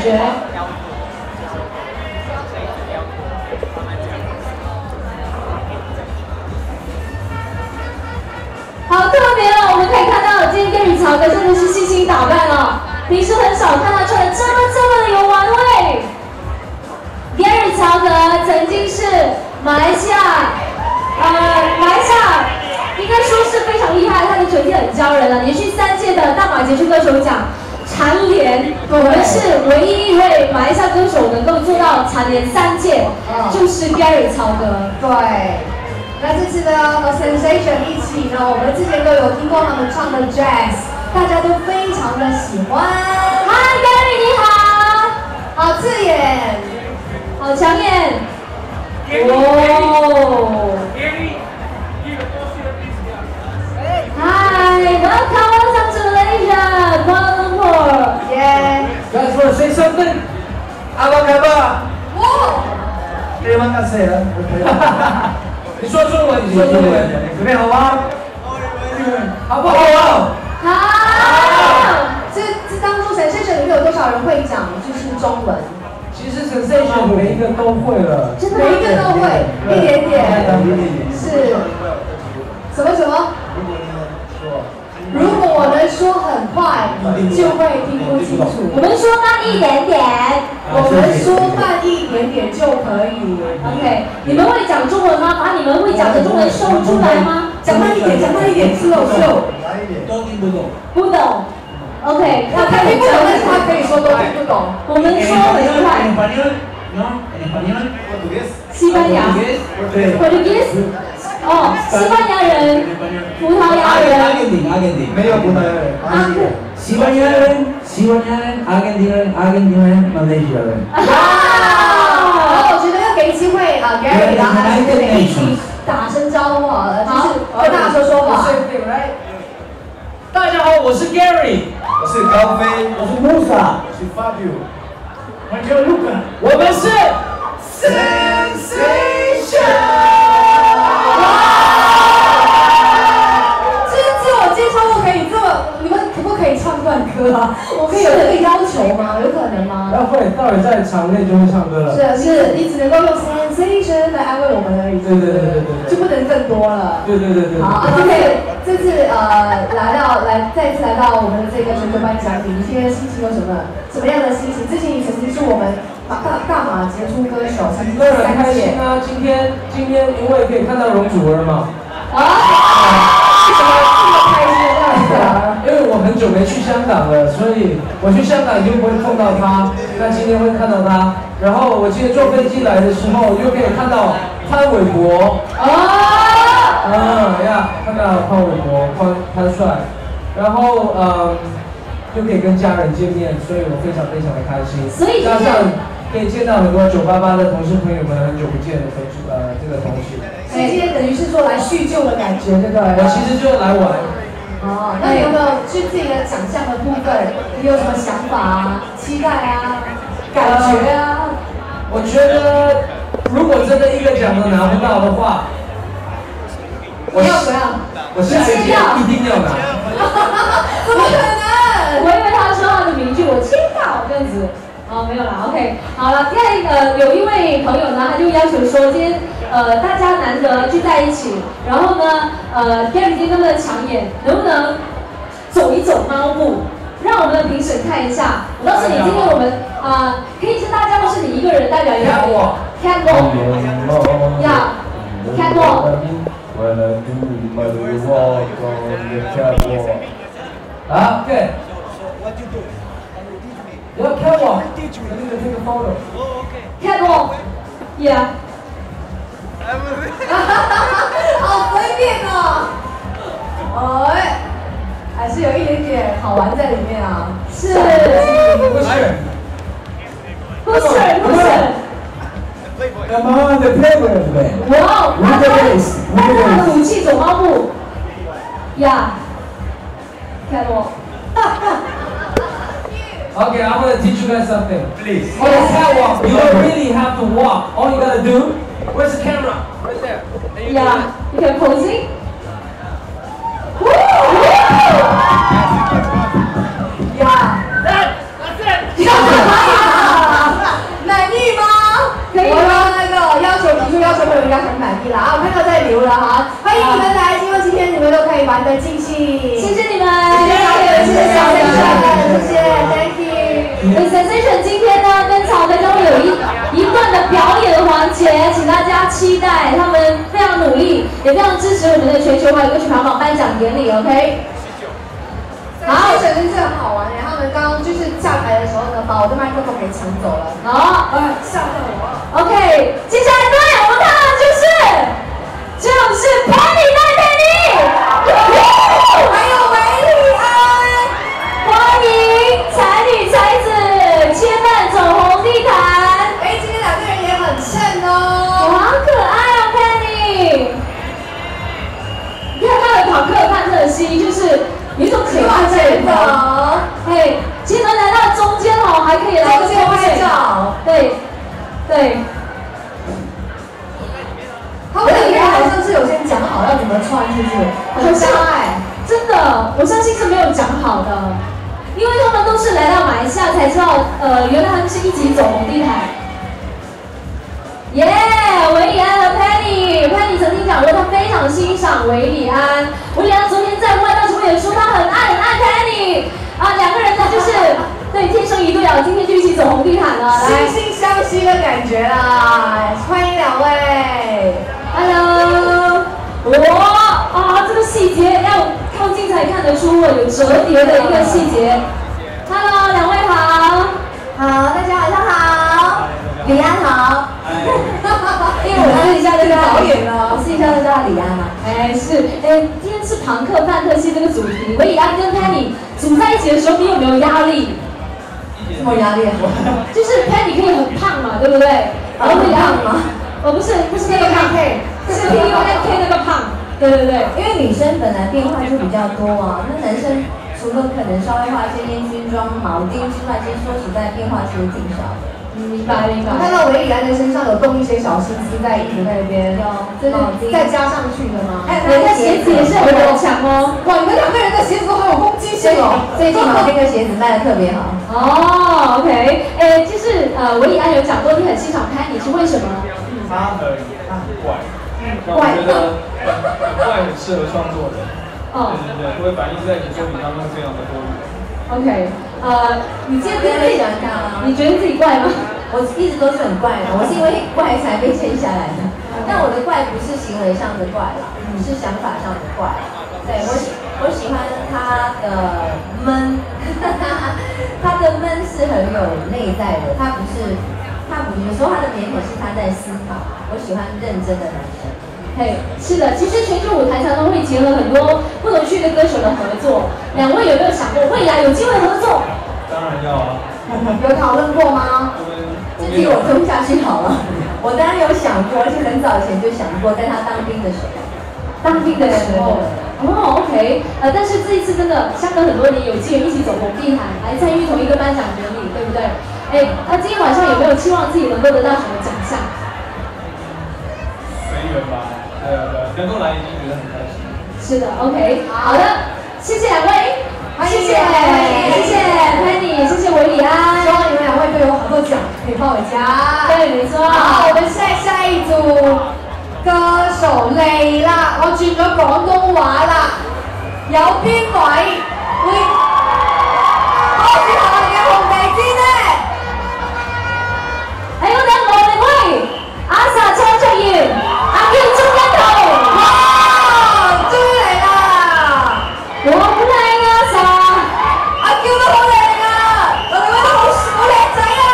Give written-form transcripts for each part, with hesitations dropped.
觉。好特别哦，我们可以看到今天 Gary 曹格真的是精心打扮哦，平时很少看他穿的这么的有玩味。Gary 曹格曾经是马来西亚应该说是非常厉害，他的成绩很骄人了，连续3届的大马杰出歌手奖蝉联，我们是唯一一位马来西亚歌手能够做到蝉联3届，就是 Gary 曹格。对。 那这次呢和 Sensation 一起呢，我们之前都有听过他们唱的 Jazz， 大家都非常的喜欢。Hi Gary 你好，好刺眼，好抢眼。哦。Hi, welcome to Malaysia, Kuala Lumpur. Yeah. Guys, want to say something? Apa kabar? Wow. Terima kasih ya. 你说中文，你说中文，准备好吗？好不好？ 好。这当中 Sensation 里面有多少人会讲就是中文？ 其实 Sensation 每一个都会了， 真的每一个都会，一点点。是。什么？如果我们说很快，就会听不清楚。我们说慢一点点，我们说慢一点点就可以。OK， 你们会讲中文吗？把你们会讲的中文说出来吗？讲慢一点，讲慢一点，slow。 都听不懂。 不懂。OK， 他听不懂，但是他可以说都听不懂。我们说很快。西班牙。Portuguese。哦，西班牙人、葡萄牙人， 阿根廷，没有葡萄牙人，西班牙人、阿根廷人、马来西亚人。 然后我觉得要给机会Gary 然后还是可以一起打声招呼好了，就是跟大家说话。 大家好，我是 Gary， 我是高飞， 我是 Musa， 我是 Fabio， 我叫 Luca， 我们是 Sensation。 歌啊，我可以有这个要求吗？有可能吗？ 会，到底在场内就会唱歌了。 是，你只能够用 Sensation 来安慰我们而已。对，就不能更多了。对。好 ，OK， 这次再次来到我们的这个全球颁奖礼，你现在心情有什么样的心情？之前你曾经是我们大马杰出歌手，曾经3届。 开心啊！今天因为可以看到容祖儿嘛。 为什么这么开心这样子啊？ 因为我很久没去香港了，所以我去香港就不会碰到他，那今天会看到他。然后我今天坐飞机来的时候，又可以看到潘玮柏。看到潘玮柏、潘帅，然后又可以跟家人见面，所以我非常的开心。 所以加上可以见到很多988的同事朋友们，很久不见的这个同事。 所以今天等于是说来叙旧的感觉，对不对？ 我其实就是来玩。 那你有没有就自己的想象的部分？你有什么想法啊、期待啊、感觉啊？ 我觉得如果真的一个奖都拿不到的话， 我要， 我下一届一定要拿。 怎么可能？我以为他说他的名句，我签到这样子。没有啦 ，OK， 好了，有一位朋友呢，他就要求说，今天大家难得聚在一起，然后呢，Gary 今天那么抢眼，能不能走一走猫步，让我们的评审看一下？我告诉你，今天我们可以是大家，或是你一个人代表一个 catwalk， catwalk。 好 ，good。You want catwalk? I need to take a photo. Oh, okay. Catwalk. Yeah. 好随便哦。还是有一点点好玩在里面啊。是。不是。 Come on, the Playboy man. 哇，他的武器走猫步。Yeah. Catwalk. Okay, I'm gonna teach you guys something. Please. On the catwalk, you don't really have to walk. All you gotta do, where's the camera? Right there. Yeah, you can posing. Yeah. That's it. 球朋友应该很满意啦啊！我看到在流了哈，欢迎你们来，希望今天你们都可以玩得尽兴。 谢谢你们， 谢谢小先生，谢谢 ，Thank you。 Sensation 今天呢跟草莓将会有一段的表演环节，请大家期待，他们非常努力，也非常支持我们的全球华语歌曲排行榜颁奖典礼 ，OK？ 好，真的很好玩耶！他们刚刚就是下台的时候呢，把我的麦克风给抢走了。 好， 吓到我。 OK， 接下来对我们看到的就是 Penny 带Penny， 还有维里安， 欢迎才女才子牵绊走红地毯。 哎，今天两个人也很衬哦， 好可爱啊 Penny！ 你看他的跑客范特西，就是有一种可爱在里头。嘿，结果来到中间哦，还可以来个拍照。 对，对。 他们两个好像是有先讲好要怎么穿，是不是？很相爱。 真的，我相信是没有讲好的，因为他们都是来到马来西亚才知道，原来他们是一起走红地毯。耶，维里安和 Penny 曾经讲过，他非常欣赏维里安。维里安昨天在外道直播也说他很爱 Penny 啊，两个人呢就是对天生一对啊，今天就一起走红地毯了， 惺惺相惜的感觉啦！欢迎两位 ，Hello， 哇啊，这个细节要靠近才看得出有折叠的一个细节。Hello， 两位好， 好，大家晚上好，李安好。 因为我私底下就叫他导演了， 私底下就叫他李安嘛。哎，是，哎，今天是庞克范特西这个主题，维里安跟 Penny 组在一起的时候，你有没有压力？ 什么压力啊？ 就是 Penny 可以很胖嘛，对不对？然后维里安吗？不是那个胖，是 PUNK 那个胖。对对对， 因为女生本来变化就比较多啊，那男生除了可能稍微画一些烟熏妆、铆钉之外，其实说实在变化其实挺少的。 明白。 我看到维里安的身上有动一些小心思在衣服那边，就是再加上去的吗？ 哎，人家鞋子也是很强哦。 哇，你们两个人的鞋子都很有攻击性哦。 最近铆钉的鞋子卖的特别好。 哦 ，OK， 哎，就是维里安有讲过你很欣赏 Penny 是为什么？ 他很怪，那我觉得怪很适合创作人。对对对，会反映在你作品当中非常的多元。 OK， 你今天自己喜欢他吗？ 你觉得自己怪吗？ 我一直都是很怪的，我是因为怪才被签下来的。但我的怪不是行为上的怪啦，是想法上的怪。对，我喜欢他的闷，他的闷是很有内在的，他不是，有时候他的腼腆是他在思考。我喜欢认真的男生。 嘿，是的，其实全球舞台常常会结合很多不同区域的歌手的合作。两位有没有想过未来有机会合作？ 当然要啊。 有讨论过吗？ 这题我吞下去好了。我当然有想过，而且很早以前就想过，在他当兵的时候。 哦 ，OK， 但是这一次真的，香港很多年有机缘一起走红地毯，来参与同一个颁奖典礼，对不对？哎，那今天晚上有没有期望自己能够得到什么奖项？ 随缘吧，对，能够来已经觉得很开心。 是的 ，OK， 好的，谢谢两位，谢谢 Penny， 谢谢维里安， 希望你们两位都有好多奖可以抱回家。 对，没错。 好，我们下一組歌手嚟啦，我轉咗廣東話啦，有邊位會攞住我哋嘅紅地氈呢？ 喺我哋羅力威、阿 sa 唱出完，阿嬌鍾欣彤， 哇，終於嚟啦！ 好靚啊 sa， 阿嬌都好靚啊，我哋覺得好靚仔啊！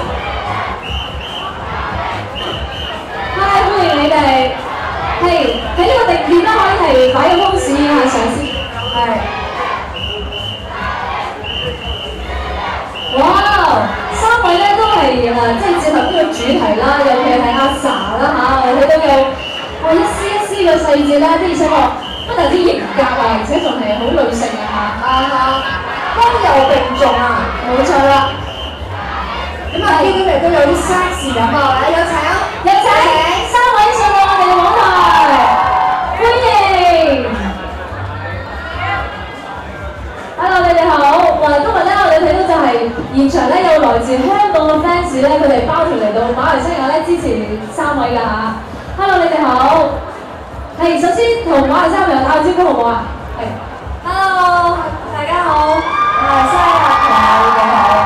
嗨，歡迎你哋。係喺呢個地段啦，可以係擺個 pose 下上先。係。哇！三位咧都係即係結合呢個主題啦，尤其係阿 sa 啦嚇，我睇到有哇一絲一絲嘅細節啦，而且不但止型格啊，而且仲係好女性啊嚇。 溫柔並重啊！ 冇錯啦。 咁啊，呢邊都有啲 sexy 咁啊，有請三位上到我哋嘅舞台，歡迎。Hello， 你哋好。今日咧，我哋睇到就係現場咧有來自香港嘅 fans 咧，佢哋包團嚟到馬來西亞咧支持三位㗎嚇。Hello。 Hello， 你哋好。係，首先同馬來西亞朋友打個招呼好唔好啊？係。Hello， 大家好。馬來西亞朋友你哋好。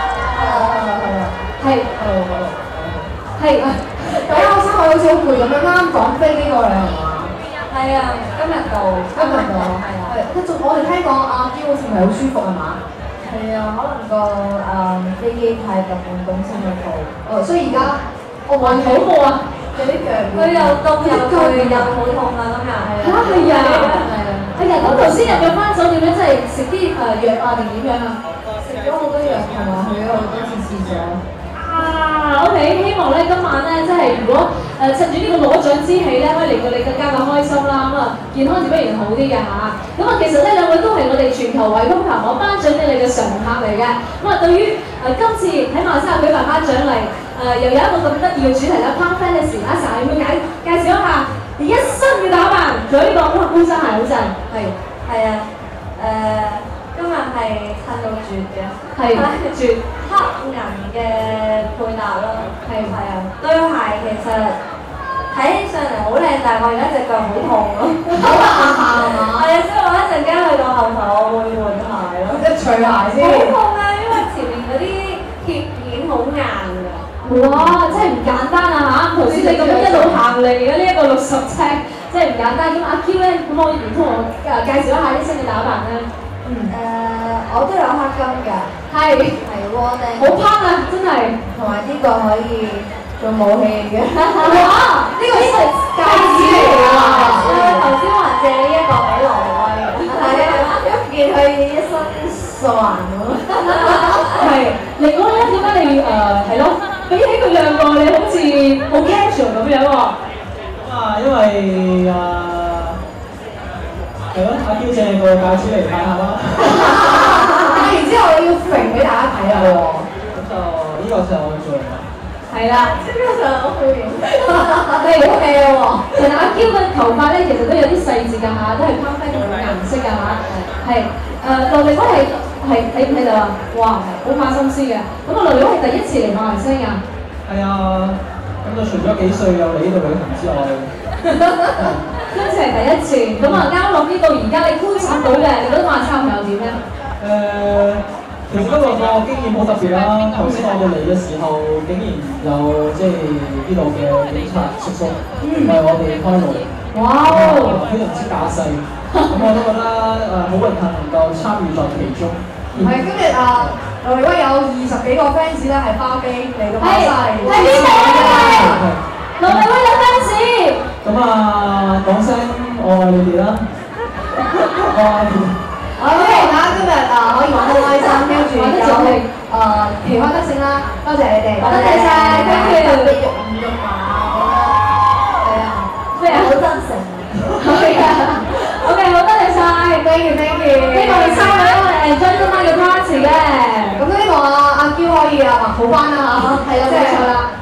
係。係。 大家好，三位好似好攰咁樣，啱講飛機過嚟係嘛？ 係啊，今日到。係啊。 我哋聽講阿嬌好似唔係好舒服係嘛？ 係啊，可能個飛機太突然咁升咗高。 所以而家我還好冇啊。 有啲腳，佢又凍又攰又好痛啊！今日嚇係啊！哎呀，咁頭先入咗翻酒店咧，即係食啲藥啊定點樣啊？ 食咗好多藥同埋去咗好多次廁所。 OK， 希望咧今晚咧，即係如果趁住呢個攞獎之氣咧，可以令到你更加嘅開心啦。咁啊，健康自不然好啲嘅嚇。咁啊，其實呢兩位都係我哋全球惠風球網頒獎典禮嘅常客嚟嘅。咁啊，對於今次喺馬來西亞舉辦頒獎禮，又有一個咁得意嘅主題啦 ，Palm Fantasy 啦，成日會介紹一下你一身嘅打扮，仲有呢個哇高踭鞋好正， 係啊，今日係襯到絕嘅， 係絕黑銀嘅配搭啦，係啊，對鞋其實睇起上嚟好靚，但係我而家隻腳好痛咯，好硬係啊，所以我一陣間去到後台我會換鞋咯， 一除鞋先。 好痛啊，因為前面嗰啲貼片好硬㗎。 哇！真係唔簡單啊嚇！頭先你咁樣一路行嚟嘅呢一個60尺，真係唔簡單。咁阿 Q 咧，可唔可以唔同我介紹一下啲新嘅打扮咧？ 我都有黑金㗎，係窩釘， 好拋啊！真係， 同埋呢個可以做武器嘅。 哇！呢個係戒指嚟㗎。 頭先話借呢一個俾羅威嘅，係啊，見佢一身素顏咁。 係，另外咧點解你係咯？比起佢兩個，你好似好 casual 咁樣喎。 因為係咯，阿嬌借個戒指嚟睇下啦。 戴完之後你要揈俾大家睇啊喎。 咁就呢個就我做嚟啦。 係啦， 呢個就我去完。 你好 hea 喎。其實阿嬌嘅頭髮咧，其實都有啲細節㗎嚇，都係拋低同顏色㗎嚇。係劉力威係睇唔睇到啊？哇，好花心思嘅。咁啊，劉力威係第一次嚟馬來西亞。 係啊，咁就除咗幾歲有嚟呢度旅行之外， 今次係第一次。咁啊，啱落呢度而家你觀察到嘅，你覺得馬來西亞朋友點咧？ 其實不過個經驗好特別啦。頭先我哋嚟嘅時候，竟然有即係呢度嘅警察叔叔為我哋開路， 哇！ 非常之架勢。咁我都覺得好榮幸能夠參與在其中。 係今日劉力威有20幾個 fans 咧係包機嚟到馬來西亞嚟。 係邊度啊？劉力威有 fans。 咁講聲我愛你哋啦，我愛你哋。 好，大家今日可以玩得開心，跟住有奇開得勝啦，多謝你哋， 多謝晒 ，thank you。 特別肉唔肉麻，我覺得係啊， 咩啊？ 好真誠。 係啊。OK， 好多謝晒 ，thank you。 希望你3位enjoy 今晚嘅 party 嘅。 咁希望阿嬌可以好翻啦嚇，係啦，冇錯啦。